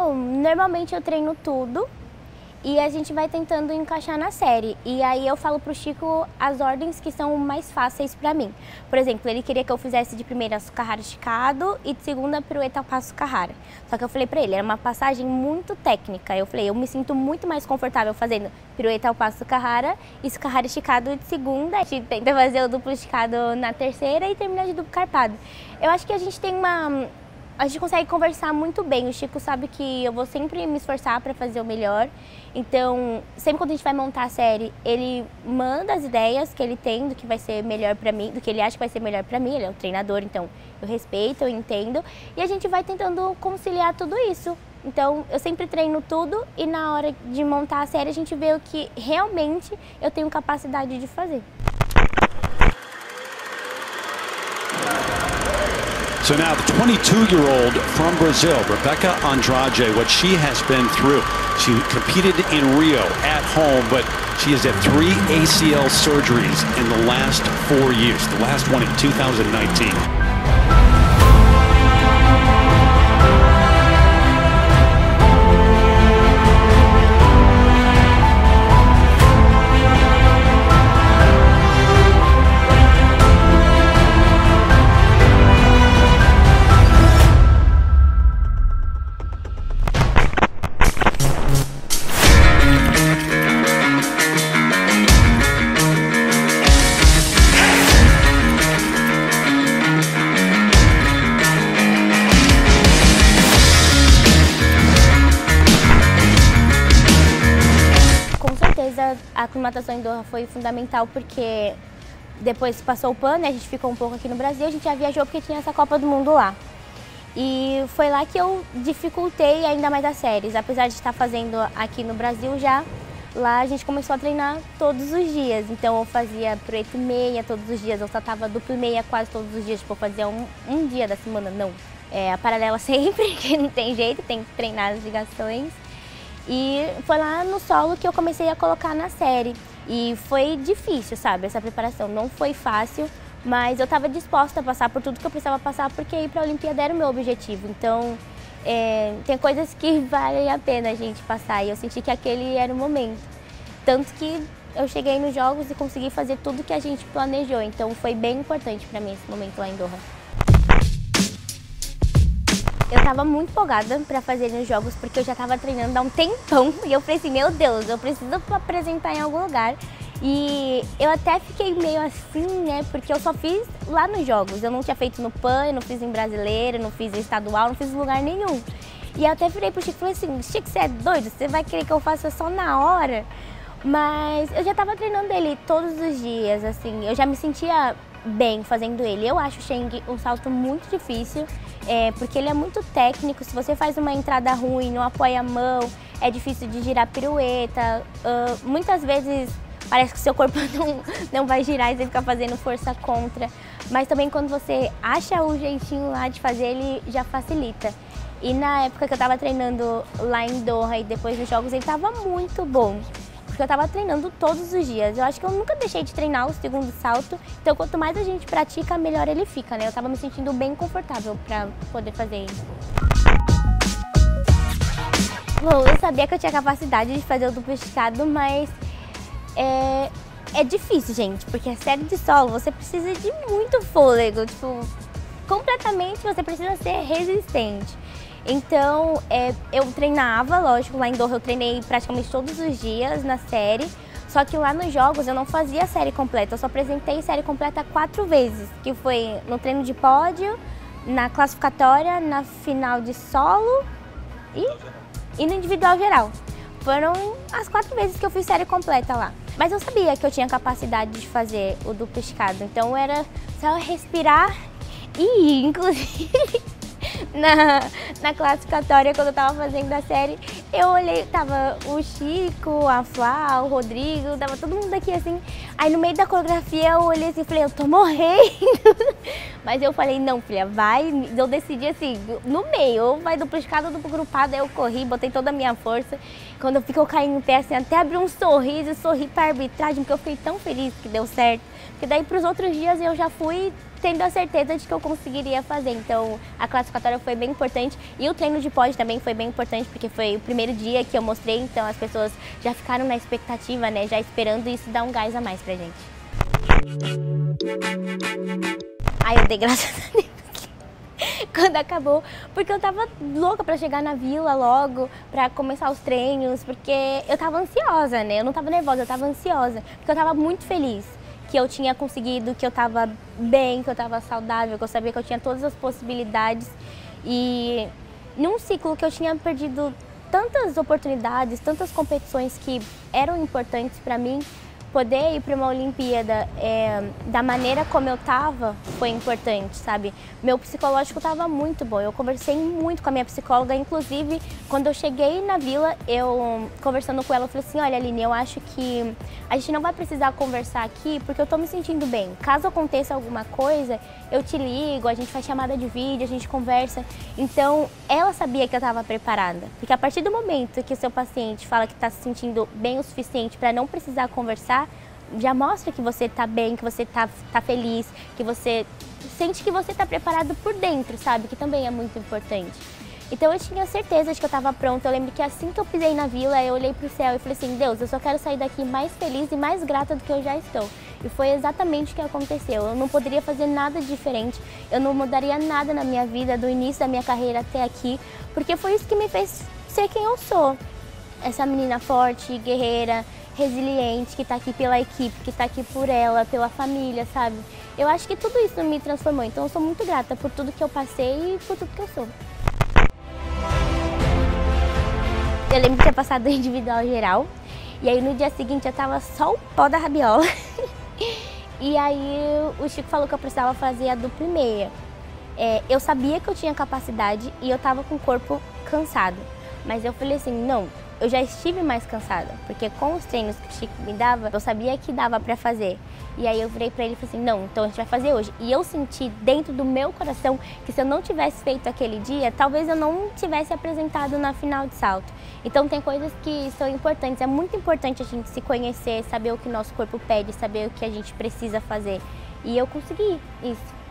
Bom, normalmente eu treino tudo e a gente vai tentando encaixar na série. E aí eu falo pro Chico as ordens que são mais fáceis pra mim. Por exemplo, ele queria que eu fizesse de primeira Carrara esticado e de segunda pirueta ao passo Carrara. Só que eu falei pra ele, era uma passagem muito técnica. Eu falei, eu me sinto muito mais confortável fazendo pirueta ao passo Carrara e Carrara esticado de segunda. A gente tenta fazer o duplo esticado na terceira e terminar de duplo carpado. Eu acho que a gente tem a gente consegue conversar muito bem. O Chico sabe que eu vou sempre me esforçar para fazer o melhor. Então, sempre quando a gente vai montar a série, ele manda as ideias que ele tem do que vai ser melhor para mim, do que ele acha que vai ser melhor para mim. Ele é o treinador, então eu respeito, eu entendo. E a gente vai tentando conciliar tudo isso. Então, eu sempre treino tudo e na hora de montar a série a gente vê o que realmente eu tenho capacidade de fazer. So now the 22-year-old from Brazil, Rebeca Andrade, what she has been through. She competed in Rio at home, but she has had 3 ACL surgeries in the last 4 years, the last one in 2019. A aclimatação em Doha foi fundamental porque depois passou o PAN, né, a gente ficou um pouco aqui no Brasil, a gente já viajou porque tinha essa Copa do Mundo lá. E foi lá que eu dificultei ainda mais as séries, apesar de estar fazendo aqui no Brasil já, lá a gente começou a treinar todos os dias. Então eu fazia pirueta e meia todos os dias, eu saltava duplo e meia quase todos os dias, tipo eu fazia um dia da semana, não. A paralela sempre, que não tem jeito, tem que treinar as ligações. E foi lá no solo que eu comecei a colocar na série. E foi difícil, sabe, essa preparação. Não foi fácil, mas eu estava disposta a passar por tudo que eu precisava passar, porque ir para a Olimpíada era o meu objetivo. Então, tem coisas que valem a pena a gente passar. E eu senti que aquele era o momento. Tanto que eu cheguei nos Jogos e consegui fazer tudo que a gente planejou. Então, foi bem importante para mim esse momento lá em Doha. Eu estava muito empolgada para fazer nos Jogos, porque eu já estava treinando há um tempão e eu falei assim, meu Deus, eu preciso apresentar em algum lugar. E eu até fiquei meio assim, né, porque eu só fiz lá nos Jogos. Eu não tinha feito no PAN, eu não fiz em Brasileira, não fiz em Estadual, não fiz em lugar nenhum. E eu até virei pro Chico e falei assim, Chico, você é doido? Você vai querer que eu faça só na hora? Mas eu já estava treinando ele todos os dias, assim, eu já me sentia bem fazendo ele. Eu acho o Cheng um salto muito difícil, porque ele é muito técnico. Se você faz uma entrada ruim, não apoia a mão, é difícil de girar pirueta. Muitas vezes parece que o seu corpo não vai girar e você fica fazendo força contra. Mas também quando você acha o jeitinho lá de fazer, ele já facilita. E na época que eu estava treinando lá em Doha e depois dos Jogos, ele estava muito bom. Porque eu estava treinando todos os dias. Eu acho que eu nunca deixei de treinar o segundo salto. Então, quanto mais a gente pratica, melhor ele fica, né? Eu estava me sentindo bem confortável para poder fazer ele. Bom, eu sabia que eu tinha capacidade de fazer o duplo esticado, mas é difícil, gente. Porque a série de solo, você precisa de muito fôlego. Tipo, completamente você precisa ser resistente. Então, eu treinava, lógico, lá em Doha eu treinei praticamente todos os dias na série, só que lá nos Jogos eu não fazia a série completa, eu só apresentei série completa 4 vezes, que foi no treino de pódio, na classificatória, na final de solo e no individual geral. Foram as 4 vezes que eu fiz série completa lá. Mas eu sabia que eu tinha capacidade de fazer o duplo esticado, então era só respirar e ir, inclusive. Na classificatória, quando eu tava fazendo a série, eu olhei, tava o Chico, a Flá, o Rodrigo, tava todo mundo aqui assim. Aí no meio da coreografia eu olhei assim e falei, eu tô morrendo. Mas eu falei, não filha, vai. Eu decidi assim, no meio, ou vai duplo esticado ou duplo grupado. Aí eu corri, botei toda a minha força. Quando eu caí em pé assim, até abri um sorriso, sorri pra arbitragem, porque eu fiquei tão feliz que deu certo. Porque daí pros outros dias eu já fui tendo a certeza de que eu conseguiria fazer. Então a classificatória foi bem importante e o treino de pódio também foi bem importante, porque foi o primeiro dia que eu mostrei, então as pessoas já ficaram na expectativa, né, já esperando, e isso dá um gás a mais pra gente. Ai, eu dei graças a Deus quando acabou, porque eu tava louca pra chegar na vila logo, pra começar os treinos, porque eu tava ansiosa, né? Eu não tava nervosa, eu tava ansiosa, porque eu tava muito feliz que eu tinha conseguido, que eu tava bem, que eu tava saudável, que eu sabia que eu tinha todas as possibilidades. E num ciclo que eu tinha perdido tantas oportunidades, tantas competições que eram importantes pra mim, poder ir para uma Olimpíada da maneira como eu tava foi importante, sabe? Meu psicológico tava muito bom, eu conversei muito com a minha psicóloga, inclusive quando eu cheguei na vila, eu conversando com ela, eu falei assim, olha Aline, eu acho que a gente não vai precisar conversar aqui porque eu tô me sentindo bem. Caso aconteça alguma coisa, eu te ligo, a gente faz chamada de vídeo, a gente conversa. Então, ela sabia que eu estava preparada, porque a partir do momento que o seu paciente fala que está se sentindo bem o suficiente para não precisar conversar, já mostra que você está bem, que você tá feliz, que você sente que você está preparado por dentro, sabe? Que também é muito importante. Então eu tinha certeza de que eu estava pronta. Eu lembro que assim que eu pisei na vila, eu olhei para o céu e falei assim, Deus, eu só quero sair daqui mais feliz e mais grata do que eu já estou. E foi exatamente o que aconteceu. Eu não poderia fazer nada diferente, eu não mudaria nada na minha vida, do início da minha carreira até aqui, porque foi isso que me fez ser quem eu sou. Essa menina forte, guerreira, resiliente, que está aqui pela equipe, que está aqui por ela, pela família, sabe? Eu acho que tudo isso me transformou, então eu sou muito grata por tudo que eu passei e por tudo que eu sou. Eu lembro de ter passado o individual geral, e aí no dia seguinte eu tava só o pó da rabiola. E aí o Chico falou que eu precisava fazer a dupla e meia. Eu sabia que eu tinha capacidade e eu tava com o corpo cansado, mas eu falei assim, não, eu já estive mais cansada, porque com os treinos que o Chico me dava, eu sabia que dava pra fazer. E aí eu virei pra ele e falei assim, não, então a gente vai fazer hoje. E eu senti dentro do meu coração que se eu não tivesse feito aquele dia, talvez eu não tivesse apresentado na final de salto. Então tem coisas que são importantes, é muito importante a gente se conhecer, saber o que o nosso corpo pede, saber o que a gente precisa fazer. E eu consegui isso.